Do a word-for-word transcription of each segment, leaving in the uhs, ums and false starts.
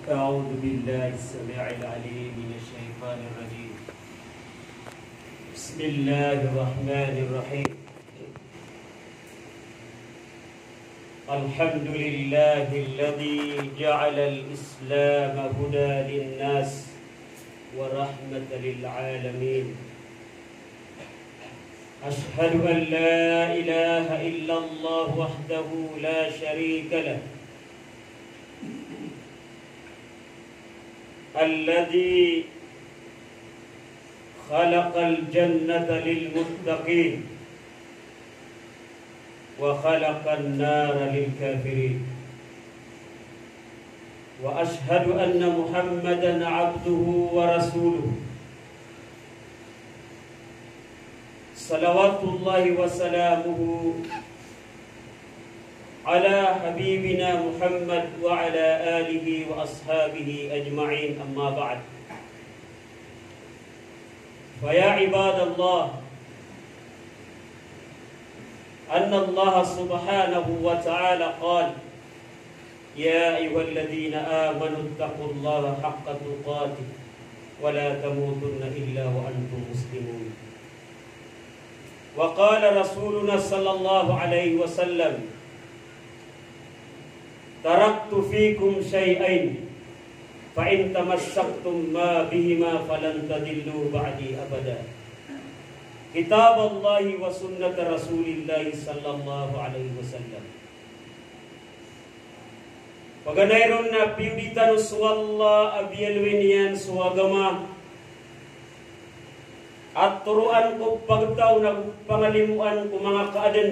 أعوذ بالله السميع العليم من الشيطان الرجيم. بسم الله الرحمن الرحيم. الحمد لله الذي جعل الإسلام هدى للناس ورحمة للعالمين. أشهد أن لا إله إلا الله وحده لا شريك له الذي خلق الجنة للمتقين وخلق النار للكافرين. وأشهد أن محمدًا عبده ورسوله صلوات الله وسلامه على حبيبنا محمد وعلى آله وأصحابه أجمعين. أما بعد، فيا عباد الله، أن الله سبحانه وتعالى قال: يا أيها الذين آمنوا اتقوا الله حق تقاته ولا تموتن إلا وأنتم مسلمون. وقال رسولنا صلى الله عليه وسلم: تركت فيكم شيئين فإن تمسكتم ما بهما فلن تضلوا بعدي أبدا. كتاب الله وسنة رسول الله صلى الله عليه وسلم. Paganayron na piuditan suwalla abiyalwinian suwagama at turuan ko pagtaw na pangalimuan ko mga kaaden.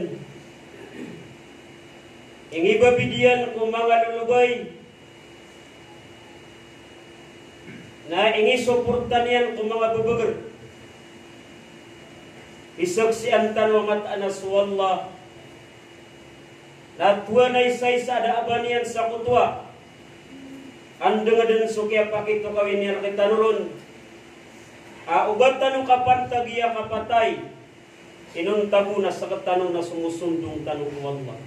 Ingiba bidiyan ko mga lulubay na ingi suportan yan ko mga babagar. Isaksian tanwa matanas wallah na tuwa na isay sa daabanian sa kutwa. Andeng aden sukya pakito kawin yan kita nurun. Aubat tanong kapan tagiya kapatay. Inun tabu na sa katanong na sumusundong tanong wallah.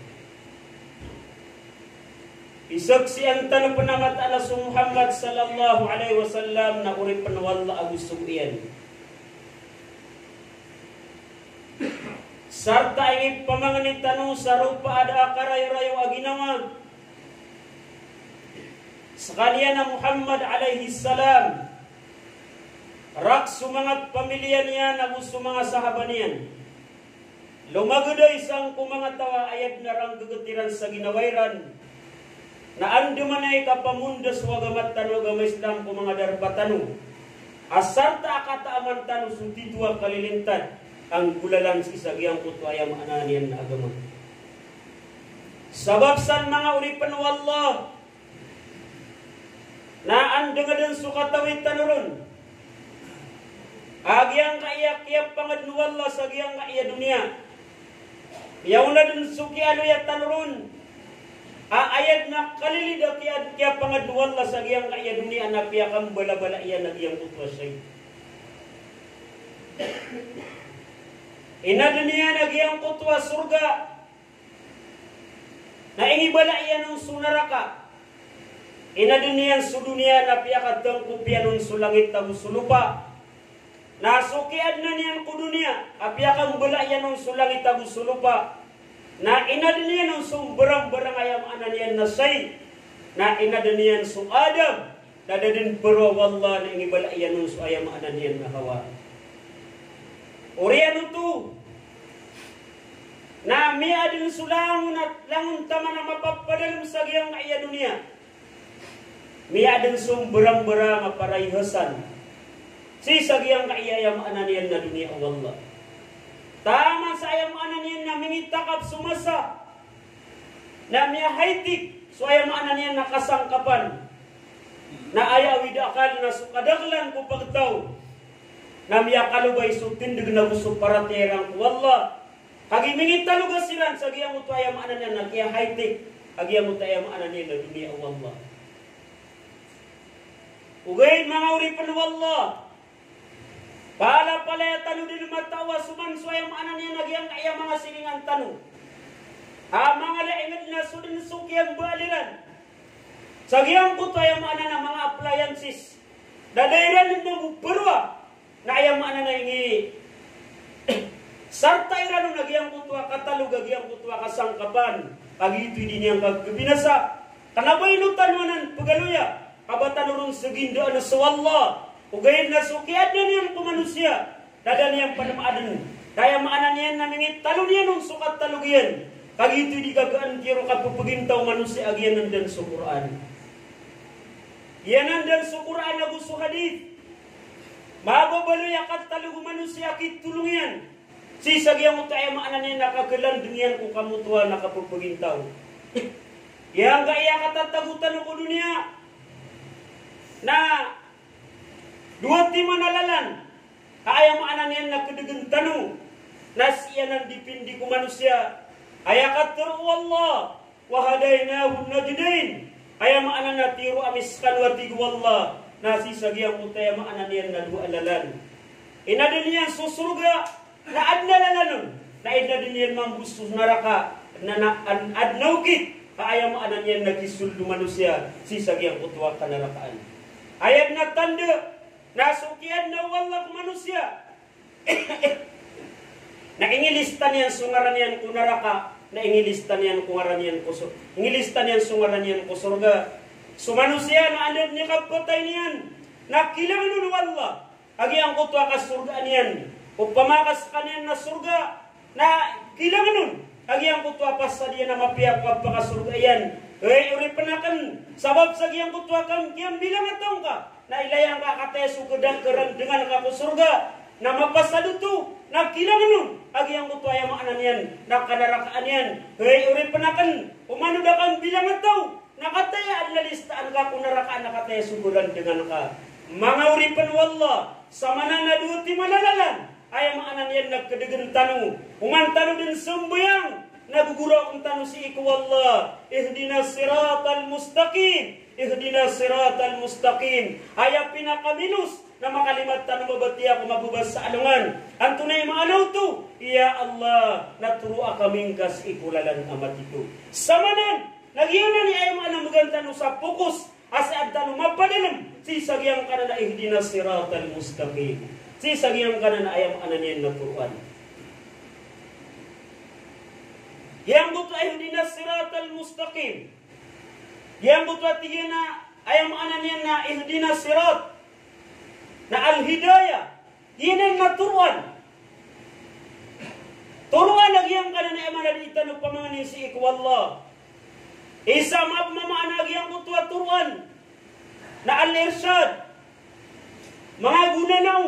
Isaksian tanong panamat ala su Muhammad sallallahu alaihi wasallam na uri panwalla agusukian. Sarta ingin pamanganit tanong sa rupa ada akarayo-rayo aginawa. Sekalian na Muhammad alaihi salam rak sumangat pamilya niya na gusto mga sahaban niyan. Lumagaday sang kumanga tawa ayat na rang gagatiran sa ginawairan na andumanay kapamundas wagamat tanu agama Islam kumanga darbatanu. Asarta akata aman tanu sutidua kalilintan ang gulalan sa isagyang kutwayang ananian na agama. Sabab san mga uripan wallah na andangadan sukatawid tanurun. Agyang kaiyak-iyak pangad wallah sa agyang kaiya dunia. Yaw na dun suki aluyat tanurun. Aayad na kalilida kaya pangad wallah sa agyang kaiya dunia na piyakang bala-bala iyan agyang kutwasay. Ina dunia nagyang kutwa surga na ingibala iyan ng sunaraka. Ina dunia su dunia na piyakad kang kupya ng sulangit tagu sulupa. Nasukian na niyan ku dunia apiyakang bala iyan ng sulangit tagu sulupa. Na ina dunia ng sumberang-berang ayam ananian nasay. Na ina dunia su Adam na dadin pero wallah na ingibala iyan ng su ayam ananian na Hawa. Urian itu na mi adin sulangun at langun tama na mapapadalam sa giyang kaya dunia. Mi adin sumberang-berang aparayhasan si sa giyang kaya ayam ananian na dunia wallah. Tama sa ayam ananian na mingitakap sumasa na mi haitik so ayam ananian na kasangkapan na ayawid akal na sukadaglan ko pagtaw na miya kalubay sutindig na gusto para terang wallah. Kagi mingit talugas silan sa giyang utayam anan na kaya high-tech agiyang utayam anan na dunia wallah. Ugay mga uripan wallah. Pala pala tanu din matawa suman suayam anan na agiyang kaya mga silingan tanu. Ha mga laingad na sudin sukyang baliran. Sagiang ko to ayam ana na mga appliances. Dadairan ng berwa na ayam ana na ingi. Sarta iran ng nagyang ko to katalog agyang ko to kasangkapan. Agito din yang kagbinasa. Kanabay no tanwanan pagaluya. Kabatan urun segindo ana sawalla. Ugayin na sukiad na niyang kumanusya. Dadan niyang panamaadan. Kaya maanan niyan namingit talo niyan ng sukat talugyan. Kagito di gagaan kiro kapupagintaw manusia agyanan dan sa Quran. Yanan dan sa Quran na gusto hadith. Mababalo yakat talugo manusia kit tulungan. Sisag yang utaya maanan niyan nakagalan dunian kung kamutuan nakapupagintaw. Yang gaya katatagutan ko dunia. Na dua ti manalalan. Kaya maanan yan na kedegan tanu. Nas iyanan dipindi ku manusia. Ayakat teru Allah. Wahadainahu najdain. Aya maanan na tiru amiskan watigu Allah. Nasi sagiang utaya maanan yan na dua alalan. Inadin yan susurga. Na adnalalanun. Na inadin yan mambusus naraka. Na adnaukit. Kaya maanan yan nagisuldu manusia. Si sagiang utwa kanarakaan. Ayat na tanda. Nasukian na wallah manusia. Na ingilistan yan sungaran yan kunaraka. Na ingilistan yan kungaran yan kusur. Ingilistan yan sungaran yan kusurga. So manusia na anad niya kapatay niyan. Na kilangan nun wallah. Agi ang kutwa ka surga niyan. Upamakas ka niyan na surga. Na kilangan nun. Agi ang kutwa pas sa diyan na mapiyak ka surga yan. Eh, uri penakan. Sabab sa giyang kutwa kang kiyang bilang atong ka. Na ilayang ka kateso kedang kerang dengan kaku surga. Na mapasado tu. Na kilangan nun. Agi ang kutwa yung maanan yan. Na kanarakaan yan. Hei, uri penakan. Umano da kang bilang ataw. Nakataya ang lalistaan ka kung narakaan na kateso kedang dengan ka. Mga uri penwallah. Sama na naduti malalalan. Ay maanan yan nagkadegan tanu. Uman tanu din sembayang. Nagugura kong tanu si iku wallah. Ihdina siratal mustaqim. Ihdina siratal mustaqim. Ay pinakaminus na makalimat tanu mabati ako mabubas sa alungan. Ang tunay maanaw to. Ya Allah, naturo akaming kas ikulalan amat itu. Samanan, nagyunan ni ay maanang magantano sa pukus. Asa tanu mapadalam. Si sagyang kana na ihdina siratal mustaqim. Si sagyang kana na ayam ananian naturuan. Yang butuh ihdina siratal mustaqim. Yang butuh tiga na ayam ananian na ihdina sirat. Na al-hidayah. Yan ang naturuan. Turuan lagi yang kana na ayam ananian itanu pamanganin si ikwallah. Isa mapmamaan lagi yang butuh turuan. Na al-irsyad. Mga gunanaw.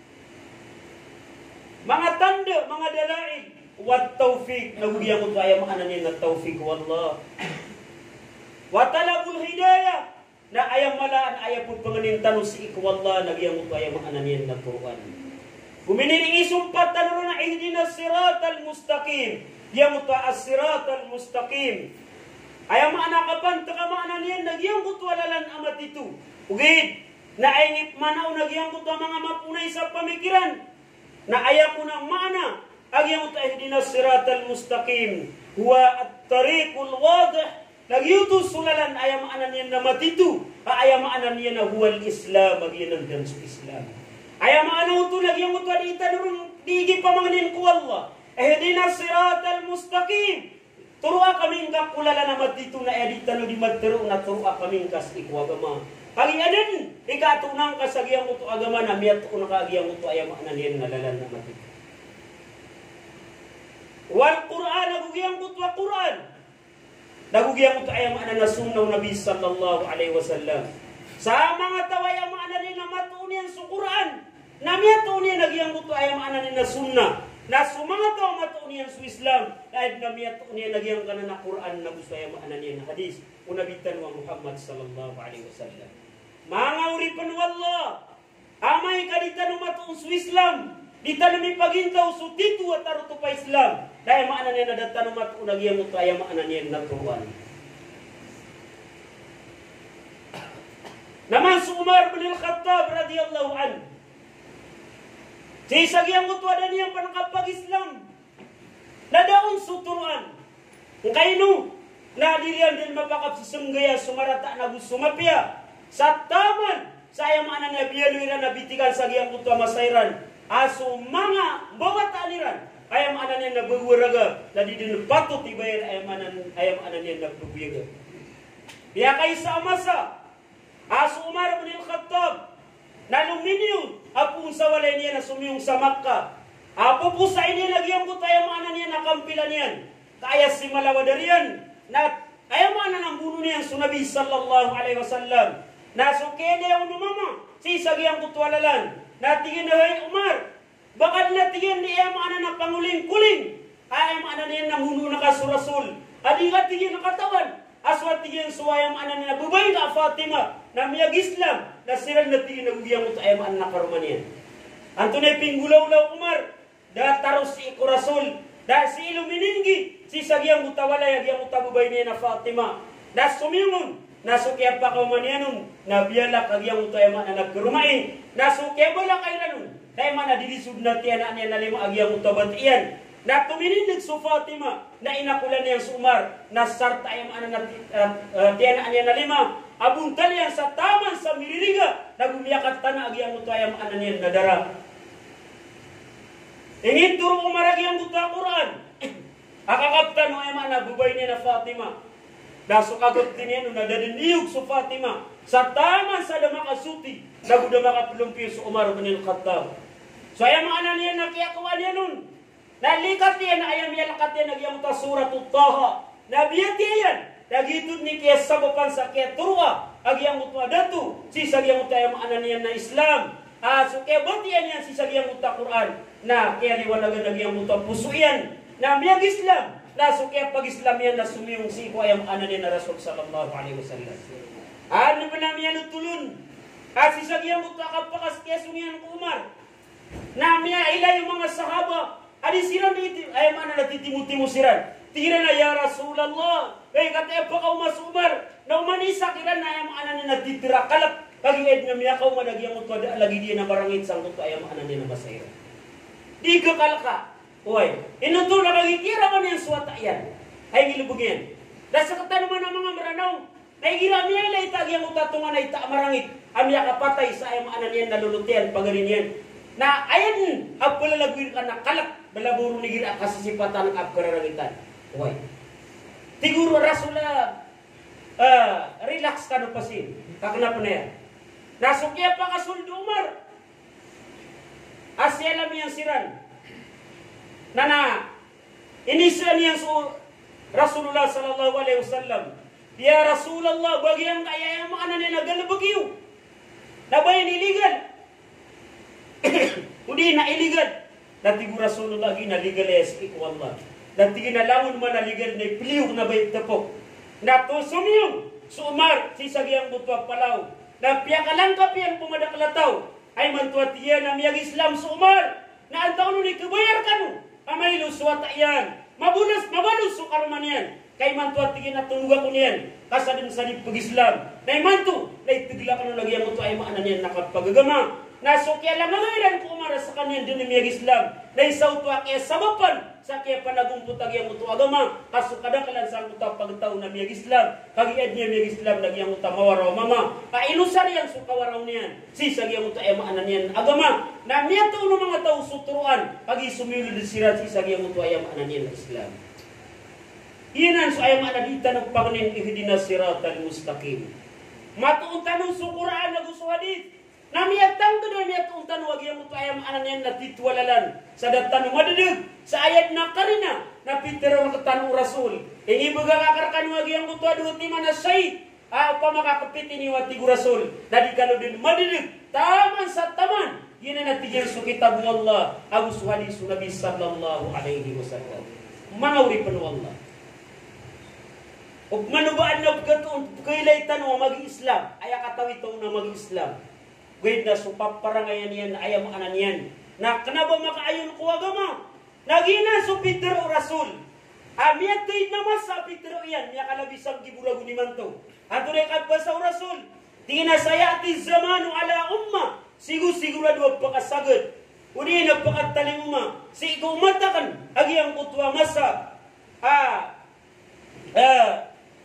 Mga tanda, mga dalail. Wat taufiq nagugiyang ko tayo maanan na taufiq wallah. Wa talabul hidayah na ayam malaan ayam pud panganin tanu si ikwallah nagyang ko tayo maanan na turuan. Guminining isumpat tanu na ihdina siratal mustaqim. Yang ta as-siratal mustaqim. Ayam anak kapan taka maanan yan nagyang ko walalan amat itu. Ugid na ayngip manaw nagyang ko mga mapunay sa pamikiran. Na ayaw ko na mana. Agyang uta ihdina siratal mustaqim. Huwa at-tariqul wadih. Nagyutos sulalan ayam anan yan na matitu. Ayam anan yan na huwal Islam. Agyan ang danso Islam. Ayam anan uto nagyang uta di itanurong digi pamanganin ko Allah. Ihdina siratal mustaqim. Turua kaming kakulala na matitu na editano di matero na turua kaming kas ikwagama. Pagi adan ikatunang kasagyang uto agama na miyat ko nakagyang uto ayam anan yan nalalan na matitu. Wal Quran nagugiyang kutwa Quran. Nagugiyang kutwa ayam ana na sunnaw Nabi sallallahu alaihi wasallam. Sa mga taway ang ana ni na matunian sa Quran. Namya tunian nagiyang kutwa ayam ana ni na sunna. Na sumanga taw matunian sa Islam. Dahil namya tunian nagiyang kana na Quran na gusto ayam ana ni na hadis. Unabitan wa Muhammad sallallahu alaihi wasallam. Mga uripan wallah. Amay kaditan matun sa Islam. Di tanami pagintaw so titu at taruto pa Islam. Dahil maanan niya na datanumat unagiyang ito ay maanan niya naturuan. Naman si Umar bin Al-Khattab radiyallahu anhu. Si isagyang ito ada niyang panakapag-Islam. Nadaon suturuan. Kung kayo na diriyan din mapakap si senggaya sumarata na sumapya sa taman saya mana na biyaluiran na bitikan sa giyang utwa masairan aso mga bawat aliran ayam ana niya nabawaraga na di din patut ibayan ayam ana ayam ana niya nagbubuyaga biya kay sa amasa aso Umar bin al-Khattab na luminiw apung sa walay niya na sumiyong sa Makkah apo po sa ini lagi ang buta ayam ana niya nakampilan niyan kaya si malawadarian na ayam ana nang bunuh niya sunabi sallallahu alaihi wasallam na sukede ang numama si sagyang kutwalalan na tingin na hay Umar bakal na tingin ni ayam ana na panguling-kuling ayam ana niya nang hunu na kasurasul adi nga tingin na katawan aswat tingin suwayam ana niya bubay ka Fatima na miyag Islam na sirang na tingin na gugiyang ut ayam ana na karumanian antunay pinggulaw-law Umar da taros si Rasul da si ilumininggi si sagyang utawalay agyang utabubay niya na Fatima da sumingon nasukya pa kaumanianun na biyala kagyang utay man na nagkurumay nasukya bala kay ranun kay man na dilisud na tiyan niya na lima agyang utabat iyan na tuminindig su Fatima na inakulan niya sa Umar na sarta ayam ana na uh, uh, tiyan niya na lima abuntal yan sa taman sa miririga nagumiyakat tana agyang utay ana niya na dara ingin turo Umar agyang uta Quran akakaptan mo ayam ana bubay niya na Fatima daso kagot din yan, nadadiniyog sa Fatima. Sa taman sa damakasuti, nagudamakaplumpiyo sa Umar bin al-Khattab. So ayam mga anan yan, nakiyakawan yan nun. Nalikat yan, ayam yalakat yan, nagyang ta surat Taha. Nabiyat yan, nagitod ni kaya sabapan sa kaya turwa. Agyang utwa datu, sisagyang utwa ayam anan yan na Islam. Ah, so kaya ba't yan yan, sisagyang utwa Quran. Na kaya liwanagan nagyang utwa puso yan. Na miyag Islam. Naso kaya pag-Islam yan na sumiyong si ko ayam ana ni na Rasul sallallahu alaihi wasallam. Ano ba namin yan utulun? Kasi sa giyang mutakap pa kas kaya sumiyan ko Umar. Na miya ila yung mga sahaba. Adi siran dito ayam ana na titimu-timu siran. Tira na ya Rasulullah. Kaya kataya pa ka umas Umar. Na umanisa kira na ayam ana ni natitira kalap. Kaginged na miya ka umadagiyang utwa lagi diya na barangit sang tuto ayam ana ni na masayra. Di ka kalka. Uy, inuto na magigira man yung suwata yan. Ay gilubugin. Dahil sa katanuman ng mga maranaw, naigira niya ilay tagi ang utatungan na ita marangit. Amya kapatay sa ayam anan yan nalulutian, pagarin yan. Na ayan, agpalalaguin ka na kalak, balaburo ni gira kasisipatan ng agkararangitan. Uy, tiguro rasula, uh, relax ka no pasin. Kakanap na yan. Nasukya pa kasuldo Umar. Asya alam yung siran. Nana, inisa niya sa Rasulullah sallallahu alaihi wasallam. Ya Rasulullah, bagian kaya yung mga nanay nagalabagyo. Nabayan illegal. Udi na illegal. Dati ko Rasulullah gina legal es iku Allah. Dati ginalamun man na legal na ipiliyog na bayit tapok. Nato sumiyong sa Umar, si sagyang butwag palaw. Na piyakalang kapiyang pumadaklataw. Ay mantuat yan na miyag Islam sa Umar. Na ang taon nun ikabayar ka no. Amaylo suwata yan. Mabunas, mabalus su karuman yan. Kay mantu at tigin at tuluga ko niyan. Kasadin sa pag-Islam. Nay mantu, nay tigla ka nung lagi ang mutu ay maanan yan nakapagagama. Nasukya lang nangyayran ko umara sa kanyan din ng Islam. Nay sautwa kaya sabapan. Sa kaya panagumputag yung mutu agama. Kasukada ka lang sa mutu pagtaw na miyag Islam. Kagiad niya miyag Islam lagi ang mutu mawaraw mama. Kainusan yan sukawaraw niyan. Sisag yung mutu ay maanan yan agama. Na niya to ng mga tao suturuan. Pagi sumilod sirat sisag yung mutu ay maanan yan Islam. Iyan so ay manadita ng Panginoon ihdinas siratal mustaqim. Matuon tanong sa Quran na gusto hadith. Namiyatang to namiyatong tanong wag yung ayam anan yan natitwalalan. Sa datan madadag sa ayat na karina na pitero ng tanong Rasul. Ingi baga kakarkan wag yung mutu adu ti mana say. Ah pa makakapit ni wati Rasul. Dadi kalo din madadag taman sa taman. Yan na natijil sa kitab Allah. Agus hadis Nabi sallallahu alaihi wasallam. Mangawri pa Allah. Ug manubaan na pagkatuon kailaitan o mag-Islam ay katawitong na mag-Islam. Gayud na supaparangayan yan ayam anan yan. Na kanaba makaayon ko agama. Nagina so Peter o Rasul. Amiyat kayo naman sa Peter o yan. Niya kalabisang gibulago ni Manto. Ato na ikagpa sa Rasul. Tingin na sayati zamanu ala umma. Sigur-sigurado ang pakasagad. Uni nagpakataling umma. Si ikaw umatakan. Agi ang kutwa masa. Ah. Ah.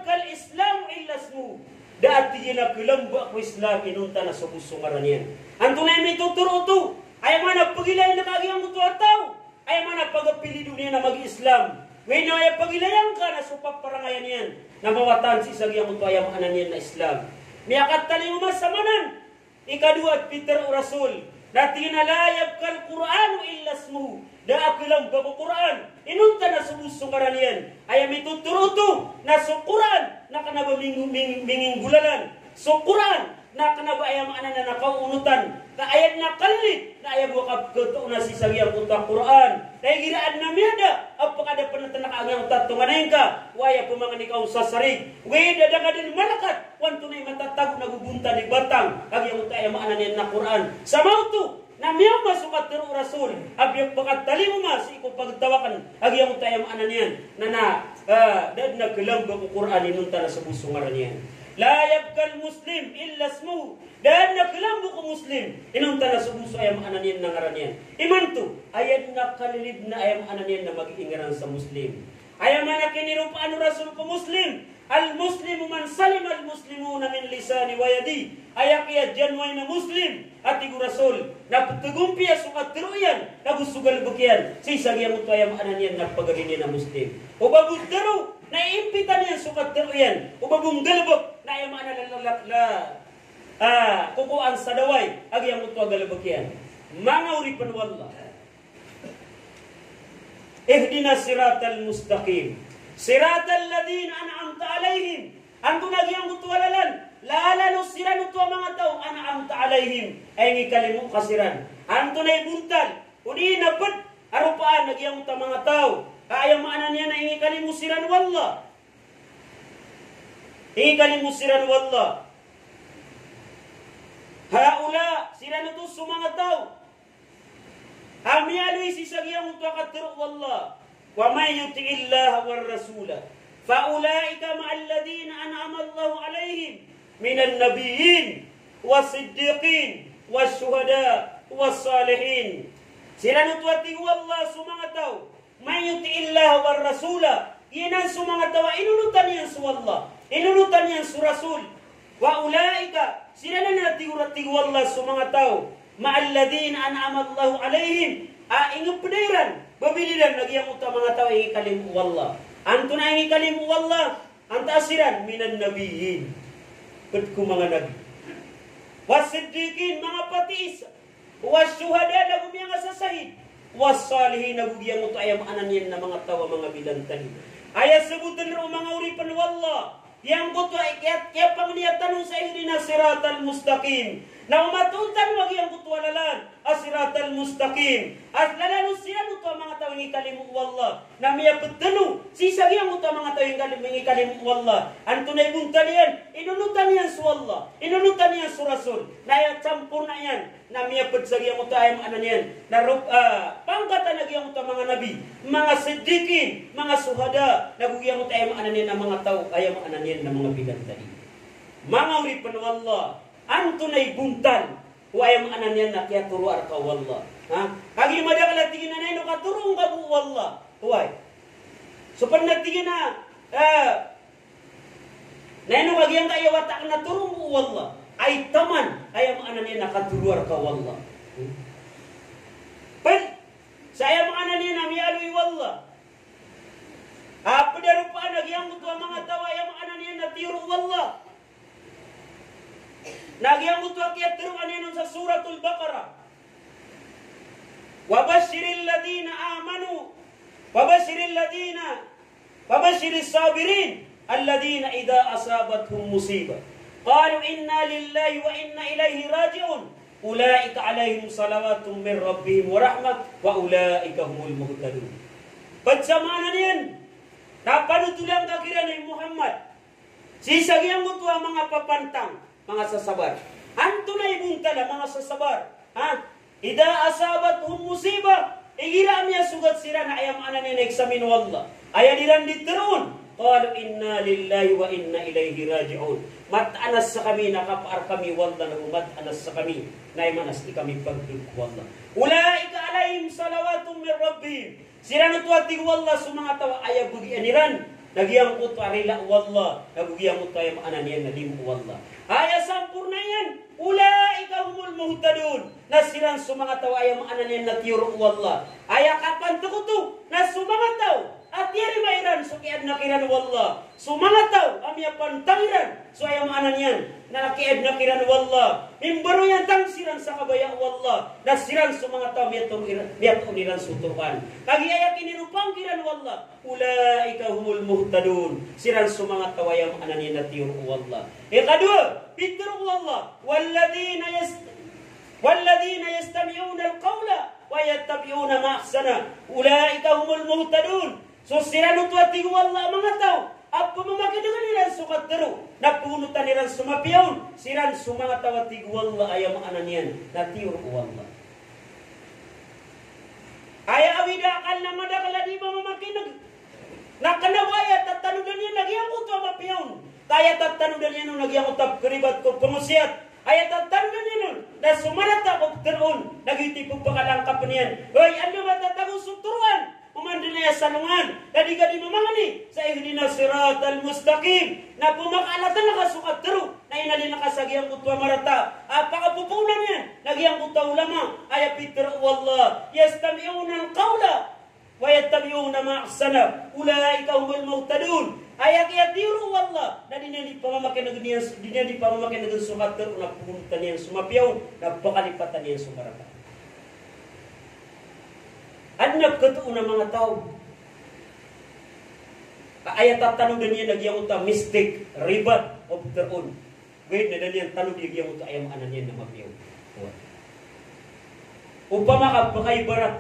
yabkal Islam illa ismu. Dati na kilamba ko Islam inunta na subusungaran yan. Anto na may tuturo to. Ay mana pagilay na kagiyang muto ataw. Ay mana pagapili dunia na mag-Islam. Ngayon na ay pagilayan ka na supaparangayan yan. Na mawatan si sagiyang muto ay maanan yan na Islam. Miyakat tali umas sa manan. Ikadua Peter o Rasul. Dati na layab kal Quran illa ismu. Da akilang bago Quran. Inunta na subusungaran yan. Ay may tuturo to. Na sa Quran na kanaba minging gulalan. So Quran na kanaba ayam ana na nakaunutan. Ka ayat na kalit na ayam wakab keto na si sagyang utang Quran. Dahil giraan na miyada. Apakah ada penatanak agang tatungan ka. Waya pumangan ikaw sa sarig. Waya dadaka din malakat. Wanto na matatag nagubunta ni batang. Agyang utang ayam ana na Quran. Sa mauto. Na miyaw masukat tiro Rasul. Abiyang bakat tali mo mas. Ikaw pagtawakan. Agyang utang ayam ana niyan. Na na. Uh, dahil nagkilang bago Quran. Inunta na sa busungaran niyan. La yabkal muslim illa ismu. Dan naklambo ko muslim. Inunta na subuso ayam ananian na ngaranian. Imanto, ayat na kalilib na ayam ananian na mag-iingaran sa muslim. Ayam na kinirupaan Rasul ko muslim. Al-muslimu man salim al-muslimuna min lisani wa yadi. Ayak iya janway na muslim. At igu Rasul. Napatagumpiya sukat tiruyan. Nagusugal bukyan. Sisagyan mo to ayam ananian na pagarini na muslim. O babudaro. Naiimpitan yan sukat tiruyan. O babunggalbok. Na ayam ananian la Ah, kukuan sa daway. Agi ang mutuwa galabakyan. Mga uripan wallah. Ihdina siratal mustaqim. Siratal ladina an'amta alayhim. Anto nagi ang mutuwa lalan. Lalalo sira nutuwa mga tao. An'amta alayhim. Ay ngikalimu kasiran. Anto na ibuntal. Uni napad. Arupaan nagi ang mutuwa mga tao. Ayang maanan niya na ngikalimu siran wallah. Ngikalimu siran wallah. Haula sila na to sumanga tao. Amialoy si sagiyang utwakatiro wallah. Wa may yuti'illaha war rasula. Faulaika ma'alladina an'ama Allahu alayhim minan nabiyyin was-siddiqin was-syuhada was-salihin. Sila na tuwati wallah sumanga tao. May yuti'illaha war rasula. Iyan sumanga tao. Inunutan niyan su wallah. Inunutan niyan su rasul. Wa ulaika sila na natigur-tigur wallah sa mga tao ma'alladina an'ama Allahu alayhim a inga pediran babiliran lagi ang uta mga tao ingi kalimu wallah anto na ingi kalimu wallah anta asiran minan nabiyyin ket ku mga nabi wasiddiqin mga patiis wasyuhada nagu mga sasahid wassalihin nagu yang uta ayam ananyen na mga tao mga bilantan aya sebutan ro mga uripan wallah yang buto ay kaya, kaya pangniyatan sa ihdina siratal mustaqim. Na umatutan wag yang buto alalan asiratal mustaqim. At lalalo siya buto mga tao ng ikalimu wallah. Na miya petenu sisa yang buto mga tao ng ikalimu wallah. Anto na ibuntan yan. Inunutan yan su wallah. Inunutan yan su rasul. Na yan campur na yan. Na miya petsagi yang buto ayam anan yan. Na uh, pangkatan lagi yang buto mga nabi. Mga siddiqin. Mga suhada. Nagugi yang buto ayam anan yan na mga tao. Ayam anan yan na mga bilang tadi. Mga uripan wallah. Anto na ibuntan. Huwag ang anan yan na kaya turuar ka wallah. Ha? Kagi madakala tingin na na ino katurong ka bu wallah. Huwag. So pag nagtingin na uh, na ino kagi ang kaya watak na turong bu wallah. Ay taman. Ay ang anan yan na katuruar ka wallah. Hmm? Pag sa ayam anan yan na miyaloy wallah. Apa dia rupaan lagi yang butuh mga tawa yang anan yan na tiru wallah. Nagi ang butuh kaya tiru anan sa suratul Baqarah. Wabashiril ladina amanu. Wabashiril ladina. Wabashiris sabirin. Alladina idha asabathum musibah. Qalu inna lillahi wa inna ilaihi raji'un. Ulaika alaihim salawatum min rabbihim wa rahmah. Wa ulaika humul muhtadun. Pagsamanan yan. Napanutulang kakiran ni Muhammad. Sisagyan mo ito ang mga papantang, mga sasabar. Anto na ibuntala, mga sasabar. Ha? Ida asabat hum musibah. Igira niya sugat sira na ayam anan ni examin wallah. Aya diran diterun. Qalu inna lillahi wa inna ilaihi raji'un. Matanas sa kami, nakapaar kami wallah na matanas sa kami. Naimanas di kami pagkik wallah. Ulaika alaihim salawatum min rabbihim. Sira na tuwati wallah sa mga tawa aya bugi aniran. Nagyang ko arila wallah. Nagugiyang ko tayo maanan yan na di mo wallah. Aya sampurna yan. Ulaika humul muhtadun. Na silang sumangataw ay maanan yan na tiyuro wallah. Aya kapan tukutu na sumangataw. At yari mairan so kiad na kiran wallah. Sumangataw amya pantangiran. So ay maanan yan. Na nakiad na kiran wallah. Imbaro yan tang silang sa kabaya wallah. Na silang sumangataw miyat uniran sutukan. Kagi ayak inirupang kiran wallah. Ulaika humul muhtadun. Silang sumangataw ay maanan yan na tiyuro wallah. E kadua, pituro wallah. Walladina yast Walladina yastami'una al-qawla wa yattabi'una ma ahsana. Ulaika humul muhtadun. So sila nutu ati wallah mga tao. Apa mamaki dengan nilang sukat teru. Napunutan nilang sumapiyawn. Siran sumanga tao ati wallah ayam ananian. Natiur wallah. Aya awidakal na madakala di ba mamaki nag nakanawaya tatanudan niya nagyang uto mapiyawn. Kaya tatanudan niya nung nagyang utap keribat ko pengusiat. Ayat tatanudan niya nun. Na sumarata ko teruun. Nagitipog pakalangkap niyan. Hoy, ano ba tatagong suturuan? Umandila ya salungan. Dadi gadi mamangani sa ihdina siratal mustaqim. Na pumakalatan nakasukat teru. Na inalin nakasagiang utwa marata. Apakapupunan yan. Nagyang utwa ulama. Ayat Peter wallah. Yastami'una al-qawla. Wa yattabi'una ma'asana. Ulaika humul muhtadun. Ayat yatiru wallah. Dadi niya di pamamakin na ganyan. Di niya di pamamakin na ganyan sukat teru. Napupuntan niyan sumapiyaw. Napakalipatan niyan sumarata. Adnab ketuuna mga tao. Ayat tatanong dan niya nagyang uta mistake, ribat, of their own. Gayud na dan niya tanong nagyang uta ayam anan niya na mapiyaw. Upama ka pakaibarat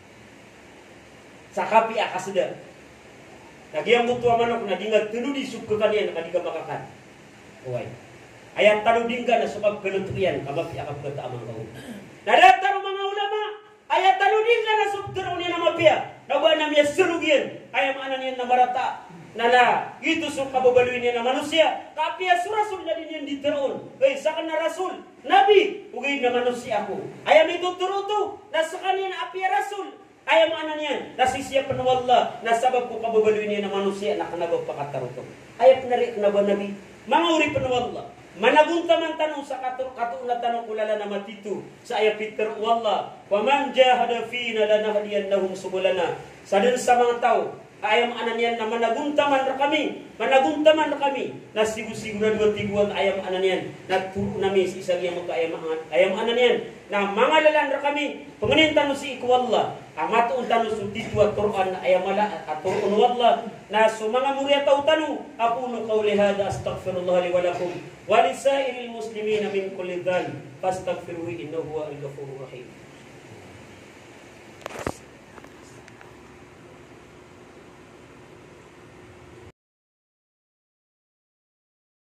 sa kapi akasda. Nagyang uta manok na dingat tunu di subkakan yan nakadiga makakan. Uway. Ayat tanong dingga na sumab kelentrian kamapi akap kata amang kau. Nadataro mga ulama. Ayat taludin ka na subtero niya na mapia. Nawa na miya surugyan. Ayam anan niya na marata. Nala, ito so kababaluin niya na manusia. Kapia surasul na din yan diteroon. Kaya sa kan na rasul. Nabi, ugay na manusia ako. Ayam ito turuto. Nasa kanyan na apia rasul. Ayam anan yan. Nasisiya pa na wallah. Nasabab ko kababaluin niya na manusia. Nakanagaw pa kataruto. Ayap na rin na ba nabi? Mga uri pa na wallah. Managunta man tanong sa katur katuna tanong kulala na matitu sa ayat Peter wallah wa man jahada fina lanahdiyannahum subulana sa din sa mga tao ayam anan yan na managunta man ra kami managunta man ra kami na sigu-sigu na dua tiguan ayam anan yan naturo nami sa isang yang mga ayam ayam anan yan na mga lalan ra kami panganin tanong si ikwallah amat un tanong sa tituat Quran ayam ala aturun wallah na so mga murya tao tanong aqulu qawli hada astaghfirullah li wa lakum wa lisairil muslimina min kulli dhanb fastaghfiruhu innahu huwal ghafurur rahim.